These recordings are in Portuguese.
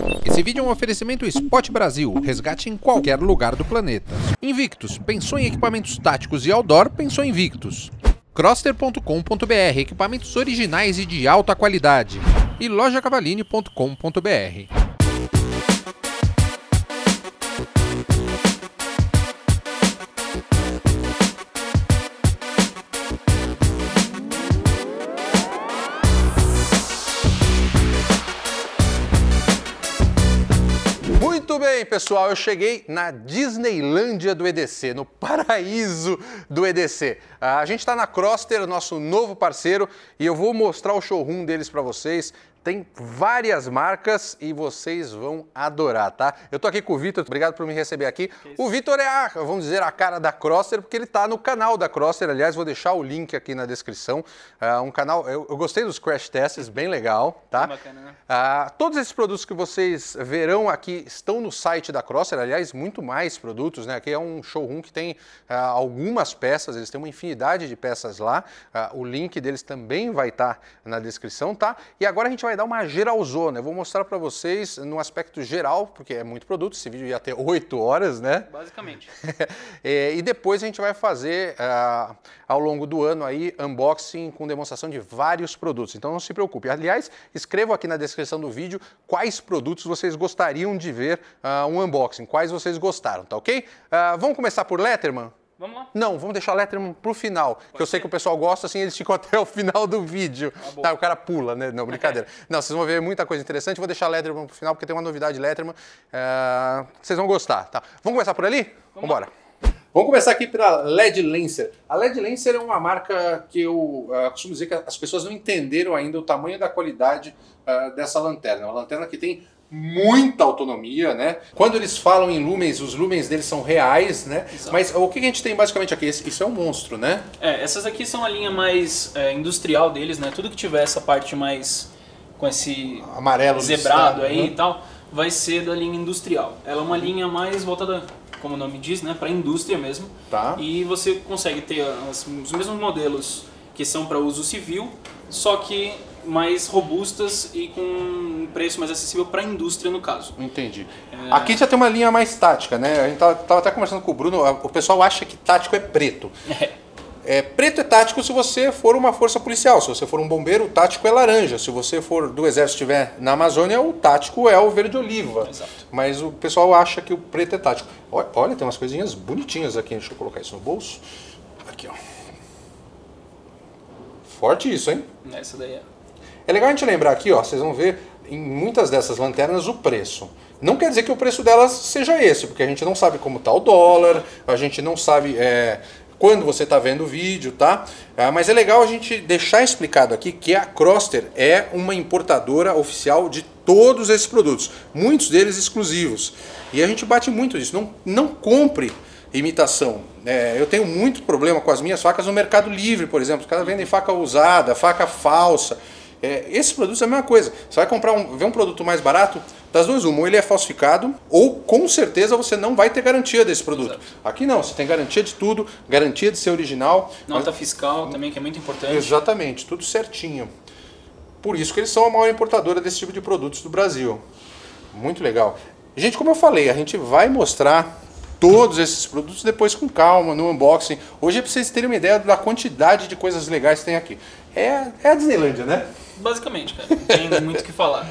Esse vídeo é um oferecimento Spot Brasil, resgate em qualquer lugar do planeta. Invictus, pensou em equipamentos táticos e outdoor, pensou em Invictus. Crosster.com.br, equipamentos originais e de alta qualidade. E lojacavaline.com.br. Muito bem, pessoal, eu cheguei na Disneylândia do EDC, no paraíso do EDC. A gente está na Crosster, nosso novo parceiro, e eu vou mostrar o showroom deles para vocês. Tem várias marcas e vocês vão adorar, tá? Eu tô aqui com o Vitor, obrigado por me receber aqui. O Vitor é vamos dizer, a cara da Crosster, porque ele tá no canal da Crosster. Aliás, vou deixar o link aqui na descrição. Um canal, eu gostei dos crash tests, bem legal, tá? Bacana, né? Todos esses produtos que vocês verão aqui estão no site da Crosster, aliás, muito mais produtos, né? Aqui é um showroom que tem algumas peças, eles têm uma infinidade de peças lá. O link deles também vai estar na descrição, tá? E agora a gente vai dar uma geralzona. Eu vou mostrar para vocês no aspecto geral, porque é muito produto, esse vídeo ia ter 8 horas, né? Basicamente. E depois a gente vai fazer, ao longo do ano, aí, unboxing com demonstração de vários produtos. Então não se preocupe. Aliás, escrevam aqui na descrição do vídeo quais produtos vocês gostariam de ver um unboxing, quais vocês gostaram, tá ok? Vamos começar por Letterman? Vamos lá? Não, vamos deixar Letterman pro final, que eu sei que o pessoal gosta, assim, eles ficam até o final do vídeo. Tá, o cara pula, né? Não, brincadeira. Não, vocês vão ver muita coisa interessante, vou deixar Letterman pro final, porque tem uma novidade Letterman. Vocês vão gostar, tá? Vamos começar por ali? Vamos embora. Vamos começar aqui pela LED Lancer. A LED Lancer é uma marca que eu costumo dizer que as pessoas não entenderam ainda o tamanho da qualidade dessa lanterna. Uma lanterna que tem muita autonomia, né? Quando eles falam em lumens, os lumens deles são reais, né? Exato. Mas o que a gente tem basicamente aqui? Isso é um monstro, né? Essas aqui são a linha mais industrial deles, né? Tudo que tiver essa parte mais com esse amarelo zebrado aí e tal, vai ser da linha industrial. Ela é uma linha mais voltada, como o nome diz, né? Para indústria mesmo. Tá. E você consegue ter os mesmos modelos que são para uso civil, só que mais robustas e com um preço mais acessível para a indústria, no caso. Entendi. Aqui já tem uma linha mais tática, né? A gente tava até conversando com o Bruno, o pessoal acha que tático é preto. Preto é tático se você for uma força policial, se você for um bombeiro, o tático é laranja. Se você for do exército e estiver na Amazônia, o tático é o verde oliva. Exato. Mas o pessoal acha que o preto é tático. Olha, tem umas coisinhas bonitinhas aqui, deixa eu colocar isso no bolso. Aqui, ó. Forte isso, hein? Essa daí é. É legal a gente lembrar aqui, ó, vocês vão ver em muitas dessas lanternas o preço. Não quer dizer que o preço delas seja esse, porque a gente não sabe como está o dólar, a gente não sabe quando você está vendo o vídeo, tá? Mas é legal a gente deixar explicado aqui que a Crosster é uma importadora oficial de todos esses produtos, muitos deles exclusivos. E a gente bate muito nisso, não compre imitação. Eu tenho muito problema com as minhas facas no Mercado Livre, por exemplo. Os caras vendem faca usada, faca falsa. Esses produtos é a mesma coisa. Você vai comprar ver um produto mais barato, das duas uma, ou ele é falsificado, ou com certeza você não vai ter garantia desse produto. Exato. Aqui não, você tem garantia de tudo, garantia de ser original. Nota fiscal também, que é muito importante. Exatamente, tudo certinho. Por isso que eles são a maior importadora desse tipo de produtos do Brasil. Muito legal. Gente, como eu falei, a gente vai mostrar todos esses produtos depois com calma, no unboxing. Hoje é para vocês terem uma ideia da quantidade de coisas legais que tem aqui. É a Disneylândia, né? Basicamente, cara. Não tem muito o que falar.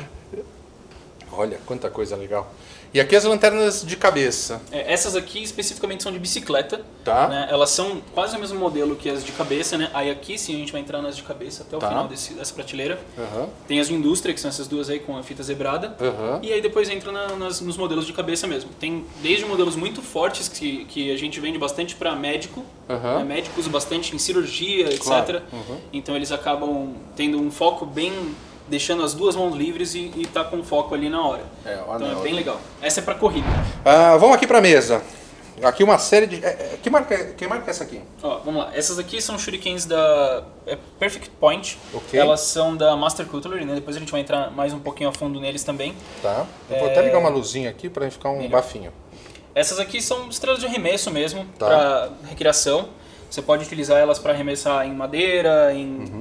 Olha, quanta coisa legal. E aqui as lanternas de cabeça. Essas aqui especificamente são de bicicleta. Tá. Né? Elas são quase o mesmo modelo que as de cabeça, né? Aí aqui sim a gente vai entrar nas de cabeça até o final dessa prateleira. Tem as de indústria, que são essas duas aí com a fita zebrada. E aí depois entra nos modelos de cabeça mesmo. Tem desde modelos muito fortes que a gente vende bastante para médico. Né? Médico usa bastante em cirurgia, etc. Claro. Então eles acabam tendo um foco bem, deixando as duas mãos livres e tá com foco ali na hora. Então é bem legal. Essa é para corrida. Vamos aqui para mesa. Aqui uma série de... Que marca é essa aqui? Ó, vamos lá. Essas aqui são shurikens da Perfect Point. Okay. Elas são da Master Cutlery, né? Depois a gente vai entrar mais um pouquinho a fundo neles também. Tá. Eu vou até ligar uma luzinha aqui para ficar um bafinho. Essas aqui são estrelas de arremesso mesmo, para recreação. Você pode utilizar elas para arremessar em madeira, em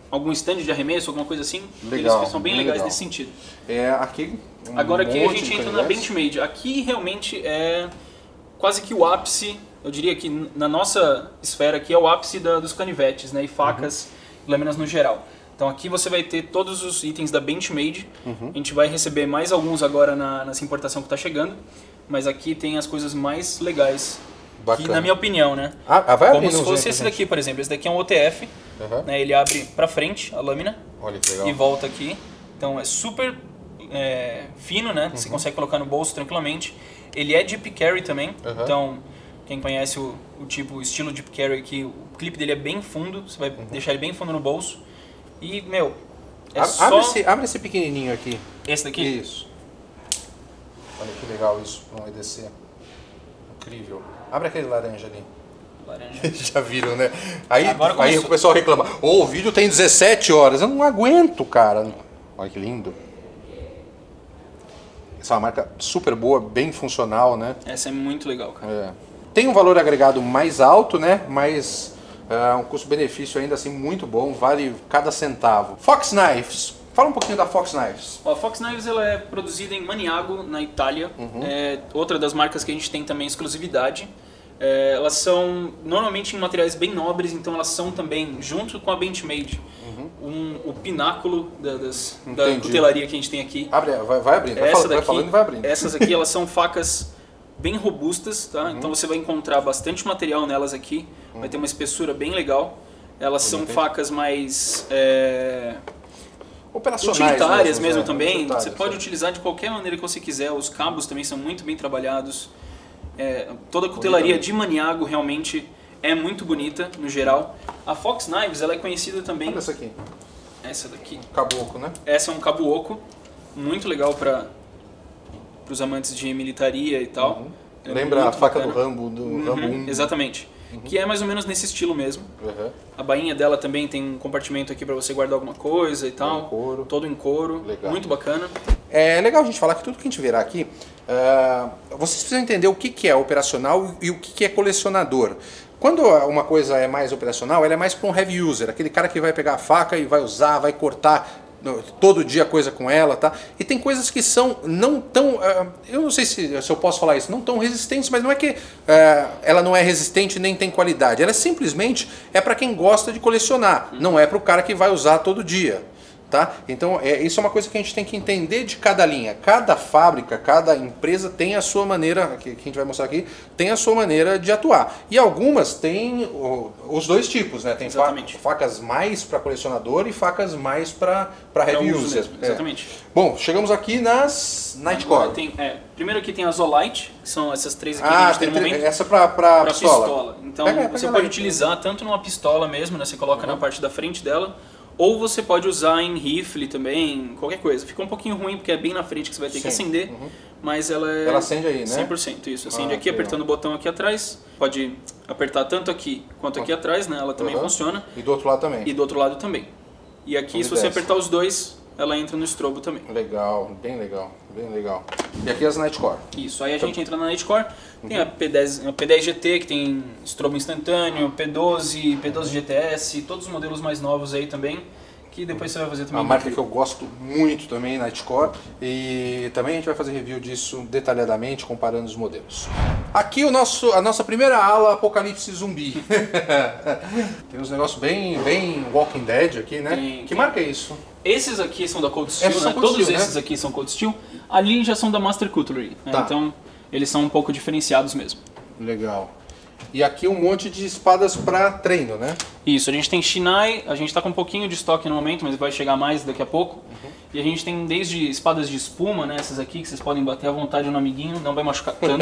algum stand de arremesso, alguma coisa assim. Legal, eles são bem legais nesse sentido. Aqui Agora aqui a gente entra na Benchmade. Aqui realmente é quase que o ápice, eu diria que na nossa esfera aqui é o ápice dos canivetes, né? E facas, lâminas no geral. Então aqui você vai ter todos os itens da Benchmade. A gente vai receber mais alguns agora nessa importação que está chegando. Mas aqui tem as coisas mais legais. Que, na minha opinião, né? Vai como se fosse esse daqui, por exemplo. Esse daqui é um OTF. Né? Ele abre pra frente a lâmina. Olha que legal. E volta aqui. Então é super fino, né? Você consegue colocar no bolso tranquilamente. Ele é Deep Carry também. Então, quem conhece o estilo Deep Carry aqui, o clipe dele é bem fundo. Você vai deixar ele bem fundo no bolso. E, meu, abre esse pequenininho aqui. Esse daqui? Isso. Olha que legal isso para um EDC. Incrível. Abre aquele laranja ali. Laranja. Já viram, né? Aí o pessoal reclama. O vídeo tem 17 horas. Eu não aguento, cara. Olha que lindo. Essa é uma marca super boa, bem funcional, né? Essa é muito legal, cara. Tem um valor agregado mais alto, né? Mas um custo-benefício ainda assim muito bom. Vale cada centavo. Fox Knives. Fala um pouquinho da Fox Knives. A Fox Knives ela é produzida em Maniago, na Itália. É outra das marcas que a gente tem também exclusividade. Elas são normalmente em materiais bem nobres, então elas são também, junto com a Benchmade, o pináculo da cutelaria que a gente tem aqui. Vai abrindo, vai falando e vai abrindo. Essas aqui elas são facas bem robustas, tá? Então você vai encontrar bastante material nelas aqui, vai ter uma espessura bem legal. Elas são facas mais... utilitárias mesmo também. Você pode utilizar de qualquer maneira que você quiser. Os cabos também são muito bem trabalhados. Toda a cutelaria de Maniago realmente é muito bonita no geral. A Fox Knives ela é conhecida também. Olha essa aqui. Essa daqui. Cabo oco, né? Essa é um cabo oco, muito legal para os amantes de militaria e tal. Lembra a faca do Rambo, Rambo 1? Exatamente. Que é mais ou menos nesse estilo mesmo. A bainha dela também tem um compartimento aqui para você guardar alguma coisa e tal. Todo em couro. Legal. Muito bacana. É legal a gente falar que tudo que a gente verá aqui, vocês precisam entender o que é operacional e o que é colecionador. Quando uma coisa é mais operacional, ela é mais para um heavy user, aquele cara que vai pegar a faca e vai usar, vai cortar todo dia coisa com ela, tá? E tem coisas que são não tão, eu não sei se eu posso falar isso, não tão resistentes, mas não é que ela não é resistente nem tem qualidade, ela simplesmente é para quem gosta de colecionar, não é para o cara que vai usar todo dia. Tá? Então isso é uma coisa que a gente tem que entender de cada linha. Cada fábrica, cada empresa tem a sua maneira, que a gente vai mostrar aqui, tem a sua maneira de atuar. E algumas têm os dois tipos, né? Tem facas mais para colecionador e facas mais para heavy user. Exatamente. Bom, chegamos aqui nas Nightcore. Primeiro aqui tem as Olight, que são essas três aqui que a gente tem no momento. Essa para pistola. Então você pode utilizar tanto numa pistola mesmo, né? Você coloca na parte da frente dela. Ou você pode usar em rifle também, qualquer coisa. Fica um pouquinho ruim porque é bem na frente que você vai ter que acender, mas ela é... Ela acende aí, né? 100% isso. Acende aqui, apertando o botão aqui atrás. Pode apertar tanto aqui quanto aqui atrás, né? Ela também funciona. E do outro lado também. E do outro lado também. E aqui, se você apertar os dois, ela entra no strobo também. Legal, bem legal, bem legal. E aqui as Nightcore. Isso, aí a gente entra na Nightcore. Tem a P10 GT, que tem strobo instantâneo, P12, P12 GTS, todos os modelos mais novos aí também, que depois você vai fazer também. Uma marca que eu gosto muito também, Nightcore, e também a gente vai fazer review disso detalhadamente, comparando os modelos. Aqui a nossa primeira ala, Apocalipse Zumbi. Tem uns negócios bem Walking Dead aqui, né? Que marca é isso? Esses aqui são da Cold Steel, né? Todos esses aqui são Cold Steel. Ali já são da Master Cutlery, né? Então eles são um pouco diferenciados mesmo. Legal. E aqui um monte de espadas para treino, né? Isso, a gente tem Shinai, a gente está com um pouquinho de estoque no momento, mas vai chegar mais daqui a pouco. E a gente tem desde espadas de espuma, né? Essas aqui que vocês podem bater à vontade no amiguinho, não vai machucar tanto.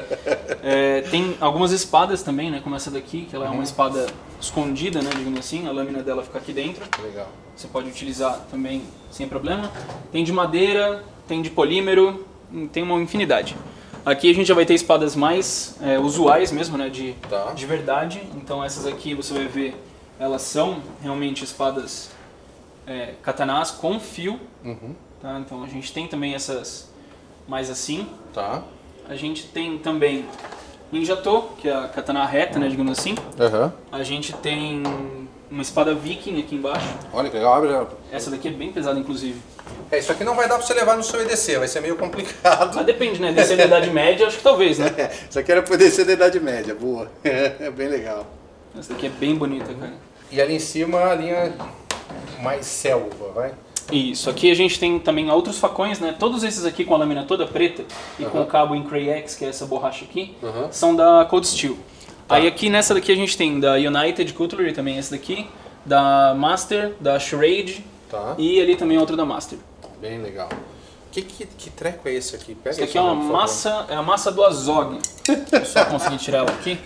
Tem algumas espadas também, né? Como essa daqui, que ela é uma espada escondida, né? Digamos assim, a lâmina dela fica aqui dentro. Legal. Você pode utilizar também sem problema. Tem de madeira, tem de polímero, tem uma infinidade. Aqui a gente já vai ter espadas mais usuais mesmo, né, de verdade. Então essas aqui você vai ver, elas são realmente espadas katanás com fio. Tá? Então a gente tem também essas mais assim. Tá. A gente tem também Ninjato, que é a katana reta, né, digamos assim. A gente tem uma espada viking aqui embaixo. Olha que legal, abre. Essa daqui é bem pesada, inclusive. Isso aqui não vai dar pra você levar no seu EDC, vai ser meio complicado. Mas depende, né? DC da Idade Média, acho que talvez, né? Isso aqui era pro EDC da Idade Média, boa. É bem legal. Essa daqui é bem bonita, cara. E ali em cima a linha mais selva, vai? Isso, aqui a gente tem também outros facões, né? Todos esses aqui com a lâmina toda preta e com o cabo em Crayex, que é essa borracha aqui, são da Cold Steel. Aí aqui nessa daqui a gente tem da United Cutlery também, essa daqui, da Master, da Charade e ali também outro da Master. Bem legal. Que treco é esse aqui? Pega esse aqui é uma massa, é a massa do Azog. Eu só consegui tirar ela aqui.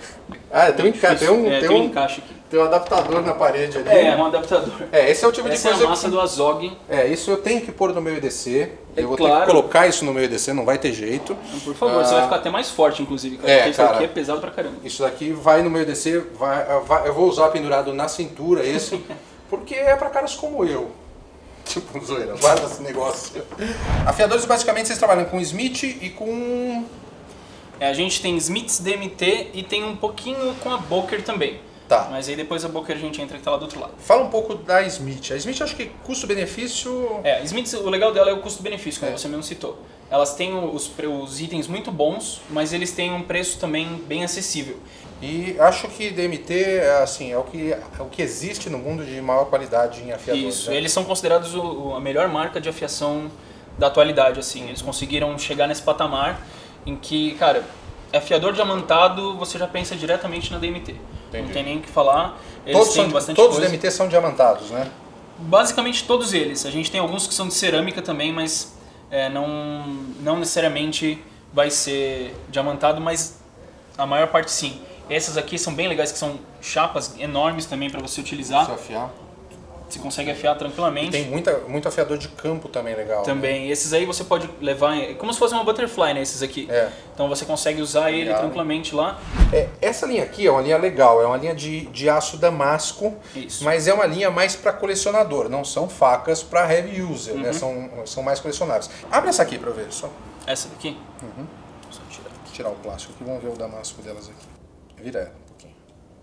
Tem um encaixe aqui. Tem um adaptador na parede ali. É um adaptador. Esse é o tipo de coisa. Essa é a massa do Azog. Isso eu tenho que pôr no meu EDC. Eu vou ter que colocar isso no meu EDC, não vai ter jeito. Por favor, você vai ficar até mais forte, inclusive. Porque isso aqui é pesado pra caramba. Isso daqui vai no meu EDC, eu vou usar pendurado na cintura esse, porque é pra caras como eu. Tipo, zoeira, guarda esse negócio. Afiadores, basicamente, vocês trabalham com Smith e com... A gente tem Smiths DMT e tem um pouquinho com a Boker também. Tá. Mas aí depois a Boker a gente entra que tá lá do outro lado. Fala um pouco da Smith. A Smith, acho que custo-benefício... A Smith, o legal dela é o custo-benefício, como você mesmo citou. Elas têm os itens muito bons, mas eles têm um preço também bem acessível. E acho que DMT assim, é o que existe no mundo de maior qualidade em afiadores. Isso, eles são considerados a melhor marca de afiação da atualidade, assim. Eles conseguiram chegar nesse patamar em que, cara, afiador diamantado, você já pensa diretamente na DMT. Entendi. Não tem nem o que falar. Eles têm bastante todos coisa. os DMT são diamantados, né? Basicamente todos eles. A gente tem alguns que são de cerâmica também, mas não necessariamente vai ser diamantado, mas a maior parte sim. Essas aqui são bem legais, que são chapas enormes também para você utilizar. Você afiar. Você consegue afiar tranquilamente. E tem muito afiador de campo também legal. Também. Né? Esses aí você pode levar, como se fosse uma butterfly, né? Esses aqui. Então você consegue usar ele tranquilamente lá. Essa linha aqui é uma linha legal, é uma linha de aço damasco, mas é uma linha mais para colecionador, não são facas para heavy user, né? São mais colecionáveis. Abre essa aqui para ver só. Essa daqui? Só tirar o plástico aqui, vamos ver o damasco delas aqui. Vira ela um pouquinho.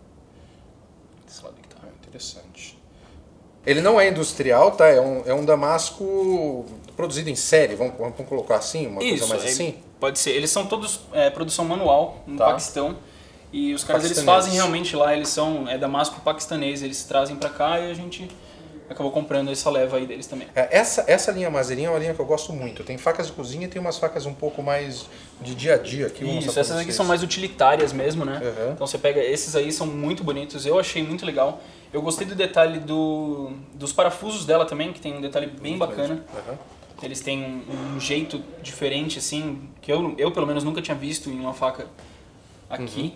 Desse lado aqui tá. Interessante. Ele não é industrial, tá? É um damasco produzido em série, vamos colocar assim, uma coisa mais assim? Pode ser. Eles são todos produção manual no Paquistão. E os caras eles fazem realmente lá, eles são damasco paquistanês, eles trazem pra cá e a gente acabou comprando essa leva aí deles também. Essa linha Mazeirinha é uma linha que eu gosto muito. Tem facas de cozinha e tem umas facas um pouco mais de dia a dia aqui. Isso, essas aqui são mais utilitárias mesmo, né? Então você pega, esses aí são muito bonitos, eu achei muito legal. Eu gostei do detalhe dos parafusos dela também, que tem um detalhe bem bacana. Eles têm um jeito diferente, assim, que eu pelo menos nunca tinha visto em uma faca aqui.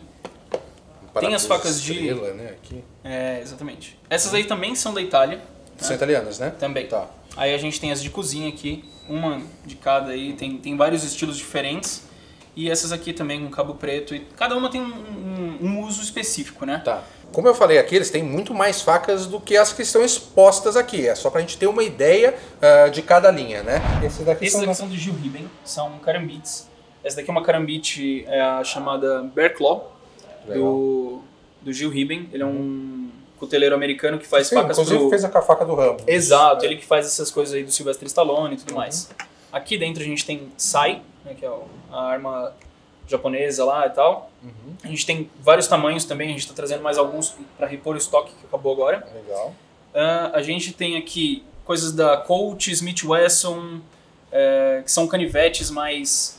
Tem as facas estrela, né? Aqui. Exatamente. Essas aí também são da Itália. São italianas, né? Também. Tá. Aí a gente tem as de cozinha aqui, uma de cada aí, tem vários estilos diferentes. E essas aqui também com cabo preto, e cada uma tem um uso específico, né? Tá. Como eu falei aqui, eles têm muito mais facas do que as que estão expostas aqui. É só pra gente ter uma ideia de cada linha, né? Esses daqui são do Gil Riben, são carambites. Essa daqui é uma carambite a chamada Bear Claw, do Gil Riben. Ele é um cuteleiro americano que faz facas inclusive fez a faca do Rambo. Exato, ele que faz essas coisas aí do Sylvester Stallone e tudo mais. Aqui dentro a gente tem Sai, né, que é a arma japonesa lá e tal. A gente tem vários tamanhos também, a gente está trazendo mais alguns para repor o estoque que acabou agora. Legal. A gente tem aqui coisas da Colt, Smith Wesson, que são canivetes mais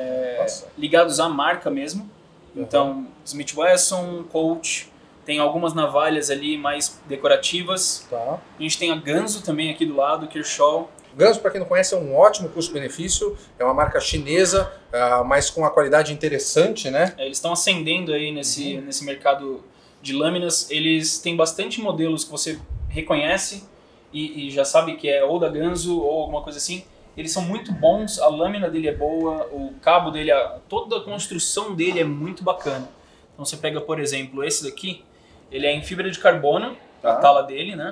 ligados à marca mesmo. Então, Smith Wesson, Colt, tem algumas navalhas ali mais decorativas. Tá. A gente tem a Ganzo também aqui do lado, Kershaw. Ganzo, para quem não conhece, é um ótimo custo-benefício. É uma marca chinesa, mas com uma qualidade interessante, né? Eles estão ascendendo aí nesse mercado de lâminas. Eles têm bastante modelos que você reconhece e já sabe que é ou da Ganzo ou alguma coisa assim. Eles são muito bons, a lâmina dele é boa, o cabo dele, toda a construção dele é muito bacana. Então você pega, por exemplo, esse daqui, ele é em fibra de carbono, a tala dele, né?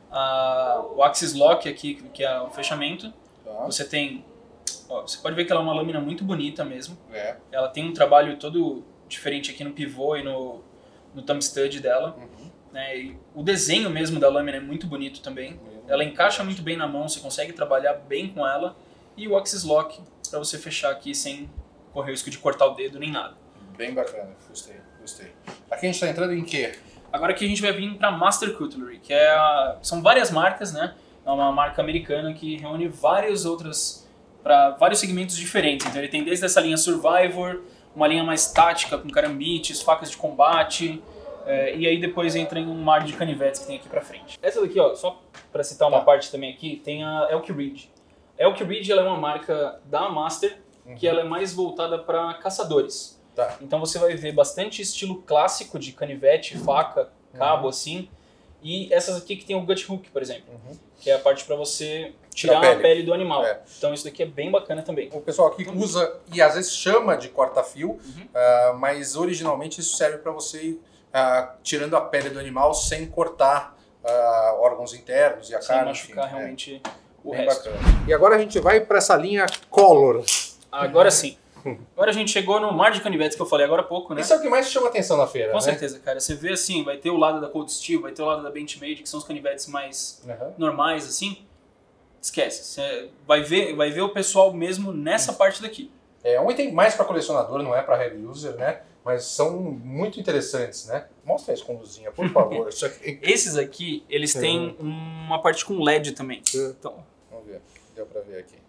O Axis Lock aqui, que é o fechamento. Você tem, você pode ver que ela é uma lâmina muito bonita mesmo. Ela tem um trabalho todo diferente aqui no pivô e no thumb stud dela. né? E o desenho mesmo da lâmina é muito bonito também. Ela encaixa muito bem na mão, você consegue trabalhar bem com ela. E o Axis Lock para você fechar aqui sem correr o risco de cortar o dedo nem nada. Bem bacana, gostei. Aqui a gente está entrando em quê? Agora aqui a gente vai vir para Master Cutlery, que são várias marcas, né? É uma marca americana que reúne várias outras para vários segmentos diferentes. Então ele tem desde essa linha Survivor, uma linha mais tática com carambites, facas de combate, e aí depois entra em um mar de canivetes que tem aqui pra frente. Essa daqui, ó, só pra citar uma parte também aqui, tem a Elk Ridge. A Elk Ridge ela é uma marca da Master, que ela é mais voltada para caçadores. Tá. Então você vai ver bastante estilo clássico de canivete, faca, cabo assim. E essas aqui que tem o gut hook, por exemplo, que é a parte para você tirar a pele do animal. Então isso daqui é bem bacana também. O pessoal aqui usa e às vezes chama de corta-fio, mas originalmente isso serve para você ir tirando a pele do animal sem cortar órgãos internos e a carne. Sem machucar realmente o bem resto. Bacana. E agora a gente vai para essa linha Color. Agora sim. Agora a gente chegou no mar de canivetes que eu falei agora há pouco, né? Isso é o que mais chama atenção na feira, Com certeza, cara. Você vê assim, vai ter o lado da Cold Steel, vai ter o lado da Benchmade, que são os canivetes mais normais, assim. Esquece. Você vai ver o pessoal mesmo nessa parte daqui. É um item mais para colecionador, não é para heavy user, né? Mas são muito interessantes, né? Mostra isso com luzinha, por favor. Esses aqui, eles têm uma parte com LED também. Então, vamos ver. Deu para ver aqui.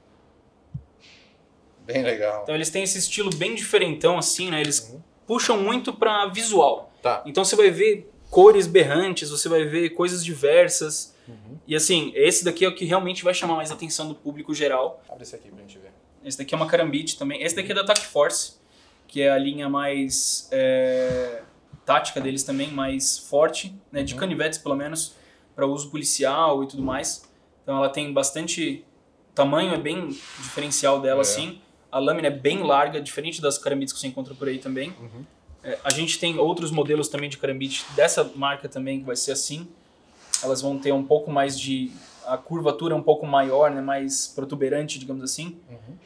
Bem legal. Então eles têm esse estilo bem diferentão assim, né? Eles puxam muito para visual. Tá. Então você vai ver cores berrantes, você vai ver coisas diversas. E assim, esse daqui é o que realmente vai chamar mais a atenção do público geral. Abre esse aqui pra gente ver. Esse daqui é uma Karambit também. Esse daqui é da Attack Force, que é a linha mais tática deles também, mais forte, né? De canivetes pelo menos, para uso policial e tudo mais. Então ela tem bastante... O tamanho é bem diferencial dela, assim. A lâmina é bem larga, diferente das Karambits que você encontra por aí também. A gente tem outros modelos também de Karambit dessa marca também, que vai ser assim. Elas vão ter um pouco mais de... A curvatura é um pouco maior, né? Mais protuberante, digamos assim.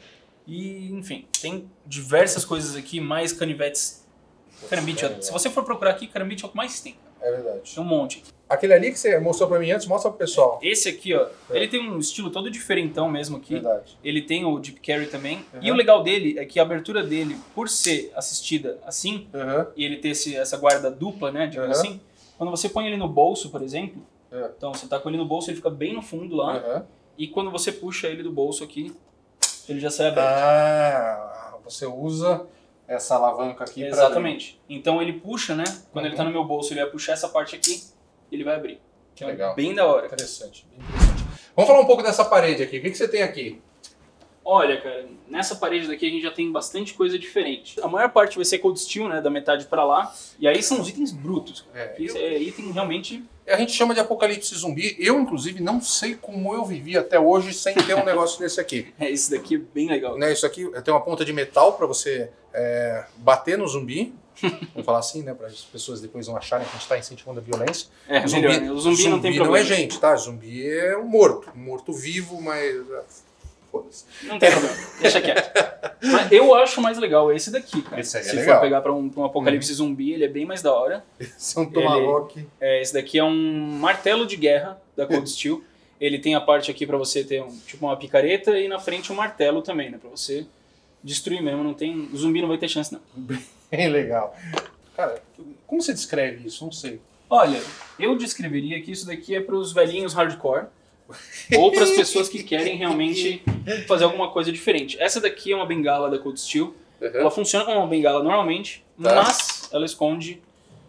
E, enfim, tem diversas coisas aqui, mais canivetes. Karambit, se você for procurar aqui, Karambit é o que mais tem. É verdade. Tem um monte. Aquele ali que você mostrou pra mim antes, mostra pro pessoal. Esse aqui, ó, ele tem um estilo todo diferentão mesmo aqui. Verdade. Ele tem o Deep Carry também. E o legal dele é que a abertura dele, por ser assistida assim, e ele ter essa guarda dupla, né, digamos assim, quando você põe ele no bolso, por exemplo, então você tá com ele no bolso, ele fica bem no fundo lá, e quando você puxa ele do bolso aqui, ele já sai aberto. Você usa essa alavanca aqui. Exatamente. Então ele puxa, né, quando ele tá no meu bolso, ele vai puxar essa parte aqui, ele vai abrir. Que legal. Bem da hora. Interessante, bem interessante. Vamos falar um pouco dessa parede aqui. O que você tem aqui? Olha, cara, nessa parede daqui a gente já tem bastante coisa diferente. A maior parte vai ser Cold Steel, né, da metade pra lá. E aí são os itens brutos. Isso é item realmente... A gente chama de apocalipse zumbi. Eu, inclusive, não sei como eu vivi até hoje sem ter um negócio desse aqui. Esse daqui é bem legal. Né, isso aqui tem uma ponta de metal para você bater no zumbi. Vamos falar assim, né? Para as pessoas depois não acharem que a gente está incentivando a violência. O zumbi não tem problema. Não é gente, tá? Zumbi é um morto. Um morto vivo, mas... Foda-se. Não tem problema, deixa quieto. Mas eu acho mais legal esse daqui, cara. Esse aí Se legal. for pegar pra um apocalipse zumbi, ele é bem mais da hora. Esse é um tomahawk. Esse daqui é um martelo de guerra da Cold Steel. Ele tem a parte aqui pra você ter tipo uma picareta e na frente um martelo também, né? Pra você destruir mesmo. O zumbi não vai ter chance, não. Bem legal. Cara, como você descreve isso? Não sei. Olha, eu descreveria que isso daqui é pros velhinhos hardcore. Ou para as pessoas que querem realmente fazer alguma coisa diferente. Essa daqui é uma bengala da Cold Steel. Ela funciona como uma bengala normalmente, mas ela esconde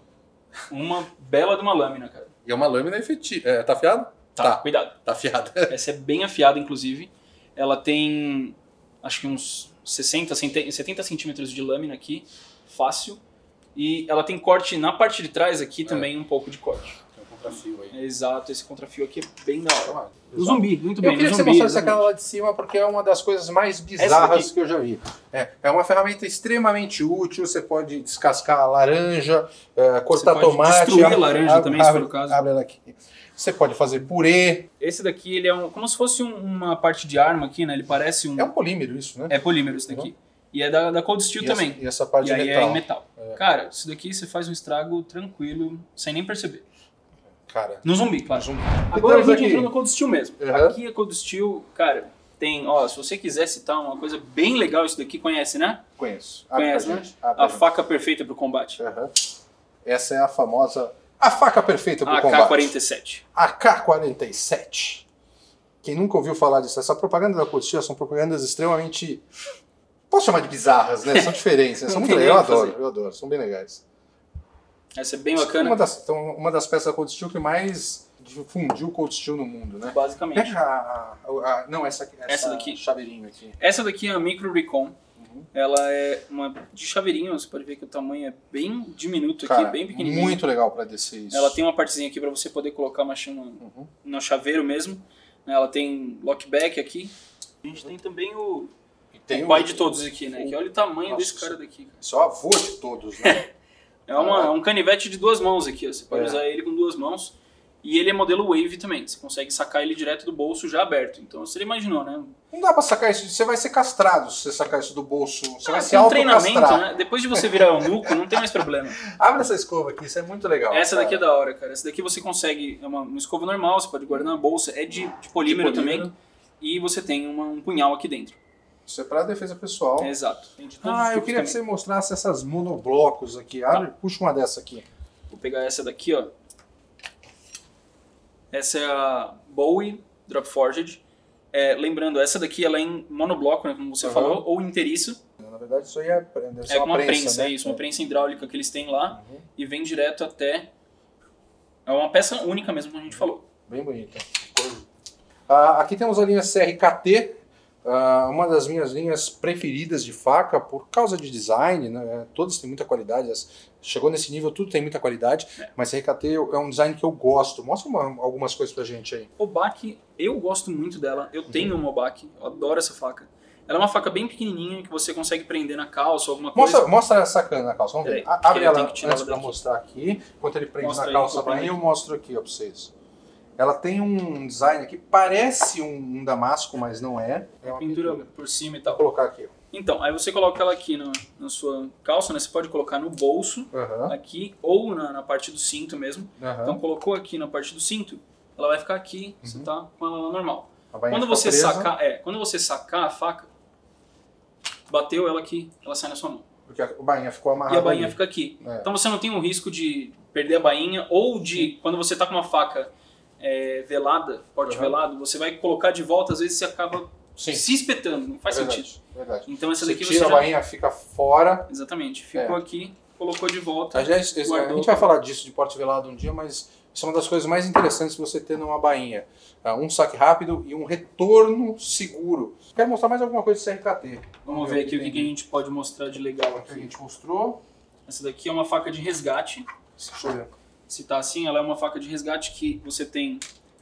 uma bela de uma lâmina, cara. E é uma lâmina efetiva. Tá afiada? Tá, cuidado. Tá afiada. Essa é bem afiada, inclusive. Ela tem, acho que uns 70 centímetros de lâmina aqui, fácil. E ela tem corte na parte de trás aqui também, um pouco de corte. Contrafio aí. Exato, esse contrafio aqui é bem da hora. O zumbi, muito bem. Eu queria que você mostrasse aquela lá de cima porque é uma das coisas mais bizarras que eu já vi. É uma ferramenta extremamente útil, você pode descascar laranja, cortar tomate. Destruir a laranja também, se for o caso. Abre ela aqui. Você pode fazer purê. Esse daqui, ele é como se fosse uma parte de arma aqui, né? Ele parece um... É um polímero isso, né? É polímero esse daqui. E é da Cold Steel também. E essa parte de metal. metal. É em metal. Cara, isso daqui você faz um estrago tranquilo, sem nem perceber. Cara. No Zumbi, claro. Zumbi. Agora a gente aqui entrou no Cold Steel mesmo. Uhum. Aqui é Cold Steel, cara, tem, ó, se você quiser citar uma coisa bem legal, isso daqui conhece, né? Conheço. Conhece, né? A faca perfeita pro combate. Uhum. Essa é a famosa... A faca perfeita pro combate. AK-47. AK-47. Quem nunca ouviu falar disso? Essa propaganda da Cold Steel são propagandas extremamente... Posso chamar de bizarras, né? São diferentes. São muito legais. Eu adoro. São bem legais. Essa é bem bacana. Uma das peças da Cold Steel que mais difundiu o Cold Steel no mundo, né? Basicamente. Não, essa daqui. Chaveirinho aqui. Essa daqui é a Micro Recon. Ela é uma de chaveirinho, você pode ver que o tamanho é bem diminuto aqui, bem pequenininho. Muito legal para descer isso. Ela tem uma partezinha aqui para você poder colocar uma chama no chaveiro mesmo. Ela tem lockback aqui. A gente tem também o pai de todos aqui, né? Que olha o tamanho desse cara daqui. Isso é o avô de todos, né? É um canivete de 2 mãos aqui, ó. Você pode usar ele com 2 mãos. E ele é modelo Wave também, você consegue sacar ele direto do bolso já aberto. Então você imaginou, né? Não dá pra sacar isso, você vai ser castrado se você sacar isso do bolso. Você vai ser treinamento, né? Depois de você virar eunuco, não tem mais problema. Abre essa escova aqui, isso é muito legal. Essa daqui é da hora, cara. Essa daqui você consegue, é uma escova normal, você pode guardar na bolsa, é de polímero também. E você tem um punhal aqui dentro. Isso é pra defesa pessoal. Exato. Tem de todos eu queria que você mostrasse essas monoblocos aqui. Abre, puxa uma dessa aqui. Vou pegar essa daqui, ó. Essa é a Bowie Drop Forged. Lembrando, essa daqui ela é em monobloco, né, como você falou, ou inteiriço. Na verdade, isso aí é com uma prensa, né? Uma prensa hidráulica que eles têm lá e vem direto até... É uma peça única mesmo, como a gente falou. Bem bonita. Aqui temos a linha CRKT, uma das minhas linhas preferidas de faca por causa de design, né? Todas têm muita qualidade. Chegou nesse nível, tudo tem muita qualidade, mas CRKT é um design que eu gosto. Mostra algumas coisas pra gente aí. Obak, eu gosto muito dela. Eu tenho uma Obak, eu adoro essa faca. Ela é uma faca bem pequenininha que você consegue prender na calça ou alguma coisa. Mostra essa cana na calça, vamos ver. Abre ela antes pra mostrar aqui. Enquanto ele prende na calça pra mim, eu mostro aqui ó, pra vocês. Ela tem um design aqui, parece um damasco, mas não é. É uma pintura por cima e tal. Vou colocar aqui. Então, aí você coloca ela aqui na sua calça, né? Você pode colocar no bolso, aqui, ou na parte do cinto mesmo. Então, colocou aqui na parte do cinto, ela vai ficar aqui, você tá com ela normal. Quando você sacar a faca, bateu ela aqui, ela sai na sua mão. Porque a bainha ficou amarrada. E a bainha fica aqui. Então você não tem o risco de perder a bainha, ou de, quando você tá com uma faca velada, porte velado, você vai colocar de volta, às vezes você acaba se espetando, não faz sentido. Verdade. Então essa daqui você tira a bainha, fica fora. Exatamente, ficou aqui, colocou de volta. A gente vai falar disso de porte velado um dia, mas isso é uma das coisas mais interessantes você ter numa bainha. Um saque rápido e um retorno seguro. Quero mostrar mais alguma coisa de CRKT. Vamos ver aqui o que a gente pode mostrar de legal aqui. A gente mostrou. Essa daqui é uma faca de resgate. Deixa eu ver. Se tá assim, ela é uma faca de resgate que você tem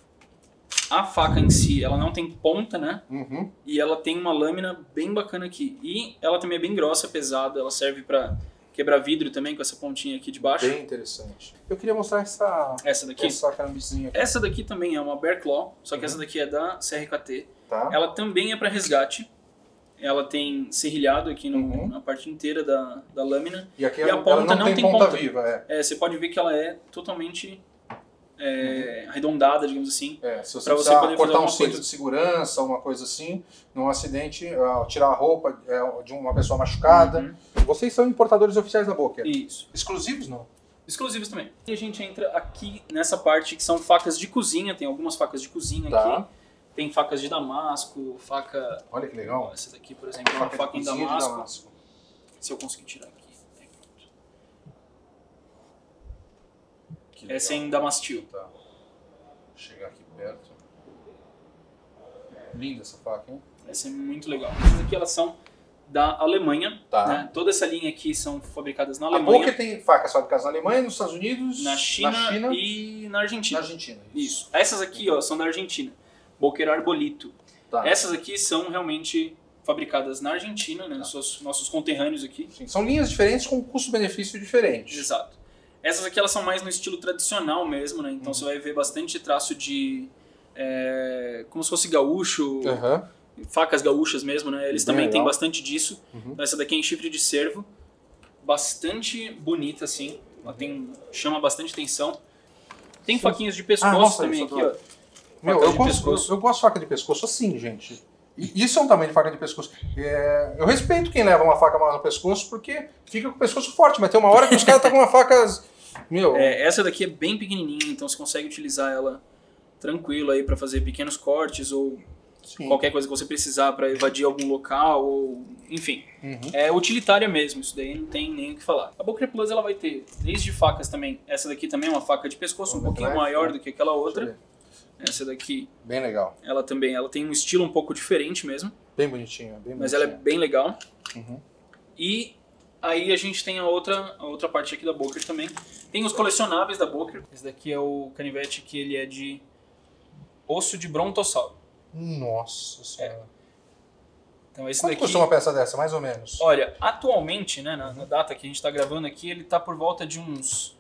a faca em si, ela não tem ponta, né? E ela tem uma lâmina bem bacana aqui. E ela também é bem grossa, pesada, ela serve pra quebrar vidro também, com essa pontinha aqui de baixo. Bem interessante. Eu queria mostrar essa daqui. Essa carambicinha aqui. Essa daqui também é uma Bear Claw, só que essa daqui é da CRKT. Tá. Ela também é para resgate. Ela tem serrilhado aqui na parte inteira da lâmina. E aqui a ponta não tem ponta viva. Você pode ver que ela é totalmente arredondada, digamos assim. Se você precisar cortar um cinto de segurança, uma coisa assim, num acidente, tirar a roupa de uma pessoa machucada. Vocês são importadores oficiais da Boker? Isso. Exclusivos, não? Exclusivos também. E a gente entra aqui nessa parte que são facas de cozinha. Tem algumas facas de cozinha aqui. Tem facas de damasco, faca... Olha que legal. Essa daqui, por exemplo, é uma faca em damasco. Se eu conseguir tirar aqui. Essa é em damastil. Tá. Vou chegar aqui perto. Linda essa faca, hein? Essa é muito legal. Essas aqui elas são da Alemanha. Né? Toda essa linha aqui são fabricadas na Alemanha. A Boker tem facas fabricadas na Alemanha, nos Estados Unidos, na China e na Argentina. Na Argentina, isso. Essas aqui são da Argentina. Boker Arbolito. Essas aqui são realmente fabricadas na Argentina, né? Nossos conterrâneos aqui. Sim. São linhas diferentes com custo-benefício diferente. Exato. Essas aqui elas são mais no estilo tradicional mesmo, né? Então você vai ver bastante traço de... como se fosse gaúcho, facas gaúchas mesmo, né? Eles também têm bastante disso. Então essa daqui é em chifre de cervo. Bastante bonita, assim. Ela chama bastante atenção. Tem faquinhas de pescoço também aqui, ó. Meu, eu gosto de faca de pescoço assim, gente. E isso é um tamanho de faca de pescoço. Eu respeito quem leva uma faca maior no pescoço, porque fica com o pescoço forte, mas tem uma hora que os caras estão com uma faca... Meu... essa daqui é bem pequenininha, então você consegue utilizar ela tranquilo aí para fazer pequenos cortes ou qualquer coisa que você precisar para evadir algum local, ou enfim. É utilitária mesmo, isso daí não tem nem o que falar. A Booker Plus ela vai ter desde facas também. Essa daqui também é uma faca de pescoço, um pouquinho maior do que aquela outra. Essa daqui, bem legal. Ela tem um estilo um pouco diferente mesmo. Bem bonitinha, mas ela é bem legal. E aí a gente tem a outra parte aqui da Booker também. Tem os colecionáveis da Booker. Esse daqui é o canivete que ele é de osso de brontossauro. Nossa Senhora. Então esse Quanto custa uma peça dessa, mais ou menos? Olha, atualmente, né, na data que a gente está gravando aqui, ele está por volta de uns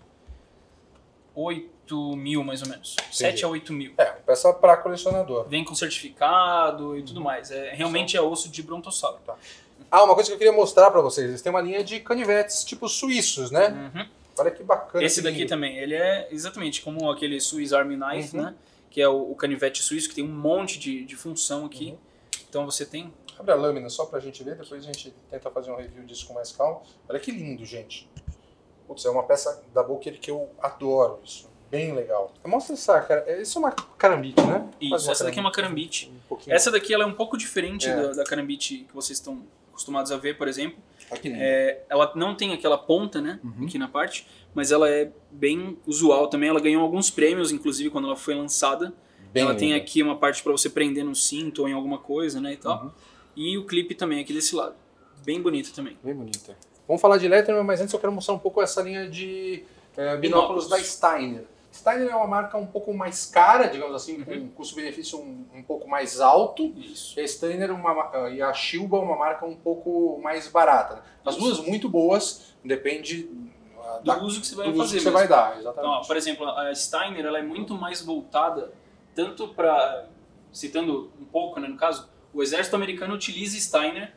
8 mil, mais ou menos. 7 a 8 mil. Peça para colecionador. Vem com certificado e tudo mais. Realmente é osso de brontossauro. Uma coisa que eu queria mostrar para vocês. Eles têm uma linha de canivetes tipo suíços, né? Olha que bacana. Esse daqui também. Ele é exatamente como aquele Swiss Army Knife, né? Que é o canivete suíço, que tem um monte de função aqui. Então você tem... Abre a lâmina só pra gente ver, depois a gente tenta fazer um review disso com mais calma. Olha que lindo, gente. Putz, é uma peça da Booker que eu adoro isso. Bem legal. Mostra essa, cara. Isso é uma carambite, né? Isso, essa daqui é uma carambite. Essa daqui ela é um pouco diferente da carambite que vocês estão acostumados a ver, por exemplo. Ela não tem aquela ponta, né? Aqui na parte, mas ela é bem usual também. Ela ganhou alguns prêmios, inclusive, quando ela foi lançada. Ela tem aqui uma parte para você prender no cinto ou em alguma coisa, né? E tal. E o clipe também aqui desse lado. Bem bonita também. Bem bonita. Vamos falar de Letterman, mas antes eu quero mostrar um pouco essa linha de binóculos da Steiner. Steiner é uma marca um pouco mais cara, digamos assim, com um custo-benefício um pouco mais alto. Isso. E a Steiner e a Schilba uma marca um pouco mais barata. Né? As duas muito boas, depende do uso que você vai fazer. Que você vai dar, exatamente. Então, ó, por exemplo, a Steiner ela é muito mais voltada, tanto para, citando um pouco, né, no caso, o exército americano utiliza Steiner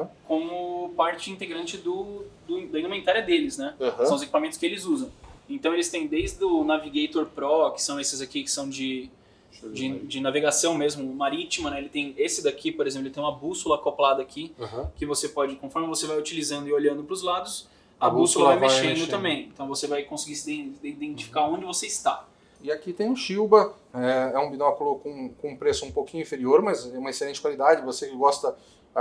como parte integrante da indumentária deles, né? São os equipamentos que eles usam. Então eles têm desde o Navigator Pro, que são esses aqui que são de navegação mesmo, marítima, né? Ele tem esse daqui, por exemplo, ele tem uma bússola acoplada aqui, que você pode, conforme você vai utilizando e olhando para os lados, a bússola vai mexendo também. Então você vai conseguir identificar onde você está. E aqui tem o Schilba, é um binóculo com um preço um pouquinho inferior, mas é uma excelente qualidade. Você que gosta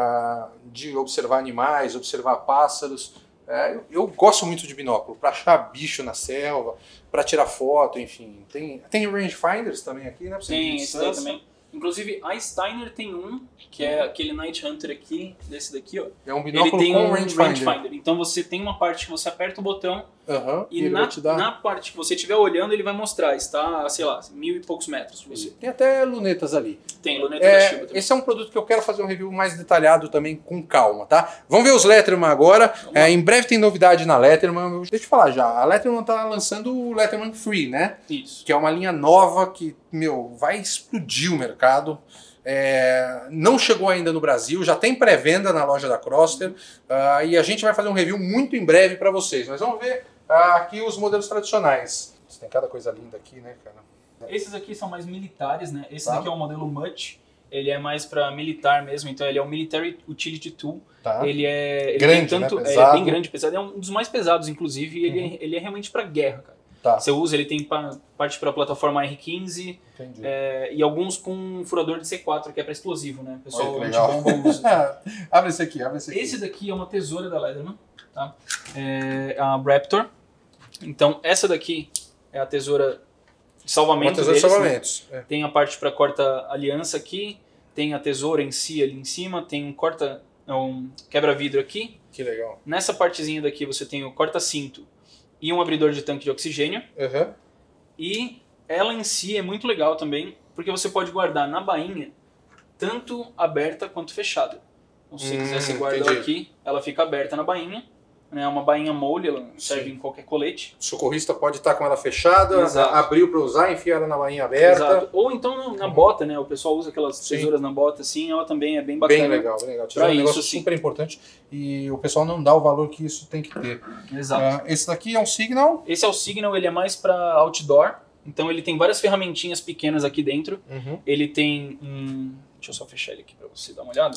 de observar animais, observar pássaros, eu gosto muito de binóculo, para achar bicho na selva, para tirar foto, enfim. Tem rangefinders também aqui, né? Tem esse daí também. Inclusive, a Steiner tem um, que é aquele Night Hunter aqui, desse daqui, ó. É um binóculo com um rangefinder. Então você tem uma parte que você aperta o botão e na parte que você estiver olhando, ele vai mostrar. Está, sei lá, 1000 e poucos metros de você. Tem até lunetas ali. Tem luneta da Schilba também. Esse é um produto que eu quero fazer um review mais detalhado também, com calma, tá? Vamos ver os Letterman agora. Em breve tem novidade na Letterman. Deixa eu falar já. A Letterman tá lançando o Letterman Free, né? Isso. Que é uma linha nova que, vai explodir o mercado. Não chegou ainda no Brasil, já tem pré-venda na loja da Crosster e a gente vai fazer um review muito em breve para vocês. Mas vamos ver aqui os modelos tradicionais. Tem cada coisa linda aqui, né, cara? Esses aqui são mais militares, né? Esse daqui é o modelo Much. Ele é mais para militar mesmo, então ele é um Military Utility Tool. Ele é grande, né? Pesado. É bem grande, pesado. É um dos mais pesados, inclusive, e ele é realmente para guerra, cara. Você usa, ele tem parte para a plataforma R15 e alguns com furador de C4, que é para explosivo, né? O pessoal antibomba usa. Abre esse aqui, Esse daqui é uma tesoura da Letterman, tá? É a Raptor. Então, essa daqui é a tesoura de salvamento deles, de salvamentos. Né? Tem a parte para corta-aliança aqui, tem a tesoura em si ali em cima, tem um quebra-vidro aqui. Que legal. Nessa partezinha daqui você tem o corta-cinto e um abridor de tanque de oxigênio. E ela em si é muito legal também, porque você pode guardar na bainha, tanto aberta quanto fechada. Então, se você quiser, você guarda aqui, ela fica aberta na bainha. É uma bainha mole, ela serve em qualquer colete. O socorrista pode estar com ela fechada, abriu para usar, enfia ela na bainha aberta. Exato. Ou então na bota, né? O pessoal usa aquelas tesouras na bota assim, ela também é bem bacana. Bem legal, bem legal. É um negócio super importante e o pessoal não dá o valor que isso tem que ter. Exato. Esse daqui é um Signal? Esse é o Signal, ele é mais para outdoor. Então ele tem várias ferramentinhas pequenas aqui dentro. Uhum. Ele tem deixa eu só fechar ele aqui para você dar uma olhada.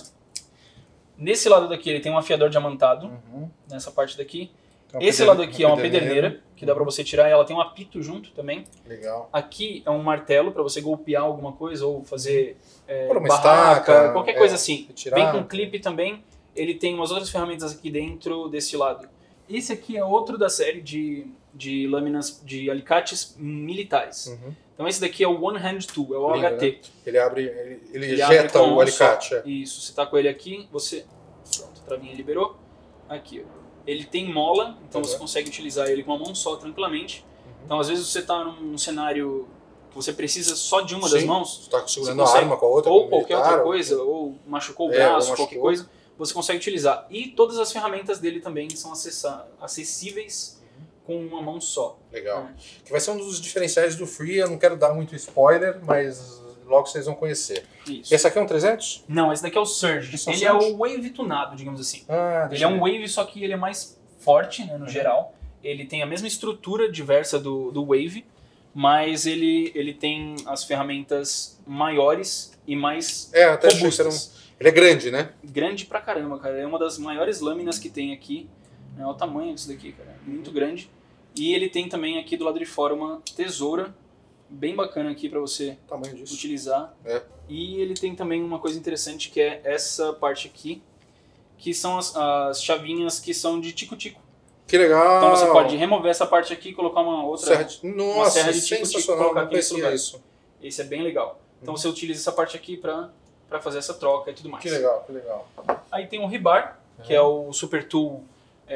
Nesse lado daqui ele tem um afiador diamantado, nessa parte daqui. Esse lado aqui é uma pederneira, que dá pra você tirar, e ela tem um apito junto também. Legal. Aqui é um martelo pra você golpear alguma coisa, ou fazer uma barraca, estaca, qualquer coisa assim. Retirar. Vem com clipe também. Ele tem umas outras ferramentas aqui dentro desse lado. Esse aqui é outro da série de lâminas, de alicates militares. Então esse daqui é o One Hand Tool, é o Lindo, HT. né? Ele abre, ele ejeta o alicate. Isso, você tá com ele aqui, você... Pronto, a travinha liberou. Aqui, ó. Ele tem mola, então você consegue utilizar ele com uma mão só, tranquilamente. Então, às vezes, você está num cenário que você precisa só de uma das mãos. Você está segurando a arma com a outra. Ou qualquer outra coisa, ou machucou o braço, qualquer coisa, você consegue utilizar. E todas as ferramentas dele também são acessíveis com uma mão só. Legal. Que vai ser um dos diferenciais do Free, eu não quero dar muito spoiler, mas logo vocês vão conhecer. Isso. Esse aqui é um 300? Não, esse daqui é o Surge. Ele é o Wave tunado, digamos assim. Ele é um Wave, só que ele é mais forte, né, no geral. Ele tem a mesma estrutura diversa do Wave, mas ele tem as ferramentas maiores e mais até robustas. Ele é grande, né? Grande pra caramba, cara. É uma das maiores lâminas que tem aqui. Olha o tamanho disso daqui, cara. Muito grande. E ele tem também aqui do lado de fora uma tesoura bem bacana aqui para você utilizar. E ele tem também uma coisa interessante que é essa parte aqui, que são as chavinhas que são de tico-tico. Que legal! Então você pode remover essa parte aqui e colocar uma outra uma serra de tico-tico e colocar aqui nesse lugar. Esse é bem legal. Então você utiliza essa parte aqui para fazer essa troca e tudo mais. Que legal, que legal. Aí tem o rebar, que é o Super Tool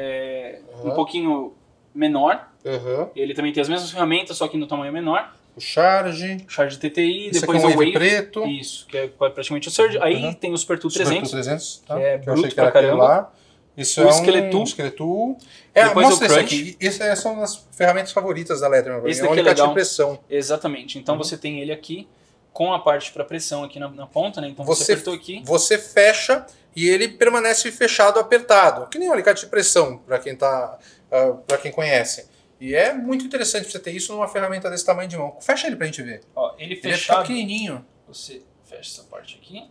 um pouquinho menor. Ele também tem as mesmas ferramentas, só que no tamanho menor. O Charge TTI, esse depois aqui é o Wave preto. Isso, que é praticamente o Surge. Aí tem o Super Tool 300, Super Tool 300, tá? que é que eu achei bruto que era pra caramba. lá. Isso O é Skeleton. Depois mostra esse aqui. Essas são as ferramentas favoritas da Leatherman. Esse é um daqui é legal. De pressão. Exatamente. Então você tem ele aqui com a parte para pressão aqui na ponta, né? Então você apertou aqui. Você fecha e ele permanece fechado, apertado. Que nem um alicate de pressão, para quem para quem conhece. E é muito interessante você ter isso numa ferramenta desse tamanho de mão. Fecha ele pra gente ver. Ó, ele fechado. Ele é pequenininho. Você fecha essa parte aqui.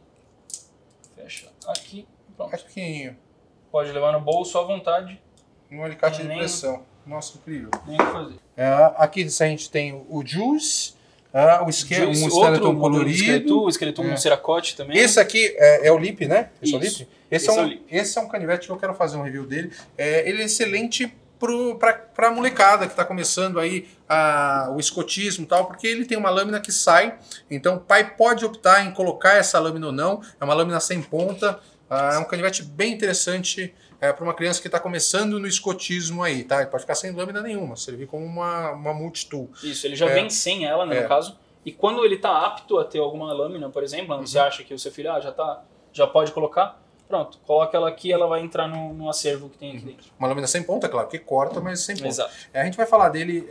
Fecha aqui. Pronto. É pequenininho. Pode levar no bolso à vontade. Um alicate de pressão. Nossa, incrível. Nem o que fazer. Aqui a gente tem o Juice. Um Skeleton colorido. O Skeleton Cerakote também. Esse aqui é o Lip, né? Esse é o Lip? Esse é um canivete que eu quero fazer um review dele. Ele é excelente para a molecada que está começando aí o escotismo e tal, porque ele tem uma lâmina que sai, então o pai pode optar em colocar essa lâmina ou não, é uma lâmina sem ponta, é um canivete bem interessante para uma criança que está começando no escotismo aí, tá? Ele pode ficar sem lâmina nenhuma, servir como uma multitool. Isso, ele já vem sem ela, né, no caso, e quando ele está apto a ter alguma lâmina, por exemplo, você acha que o seu filho já pode colocar, pronto, coloca ela aqui, ela vai entrar no acervo que tem aqui dentro. Uma lâmina sem ponta, claro, que corta, mas sem ponta. Exato. A gente vai falar dele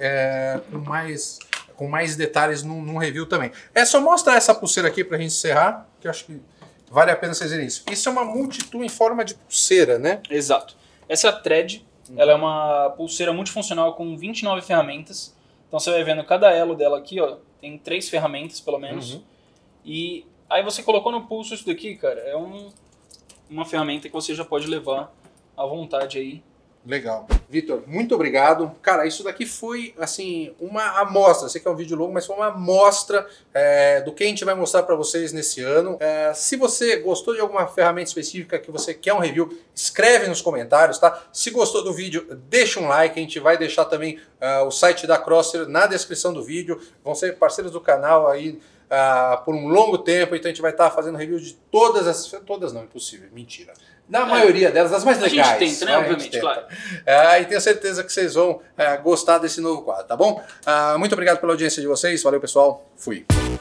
com mais detalhes num review também. Só mostrar essa pulseira aqui pra gente encerrar, que eu acho que vale a pena vocês verem isso. Isso é uma multitool em forma de pulseira, né? Exato. Essa é a Thread, ela é uma pulseira multifuncional com 29 ferramentas. Então você vai vendo cada elo dela aqui, ó, tem 3 ferramentas pelo menos. E aí você colocou no pulso isso daqui, cara, é uma ferramenta que você já pode levar à vontade aí. Legal. Vitor, muito obrigado. Cara, isso daqui foi, assim, uma amostra. Sei que é um vídeo longo, mas foi uma amostra do que a gente vai mostrar para vocês nesse ano. Se você gostou de alguma ferramenta específica que você quer um review, escreve nos comentários, tá? Se gostou do vídeo, deixa um like. A gente vai deixar também o site da Crosser na descrição do vídeo. Vão ser parceiros do canal aí por um longo tempo, então a gente vai estar fazendo review de todas as... Todas não, impossível, mentira. Na maioria delas, as mais legais. A gente tenta, né? Obviamente, claro. E tenho certeza que vocês vão gostar desse novo quadro, tá bom? Muito obrigado pela audiência de vocês, valeu pessoal, fui.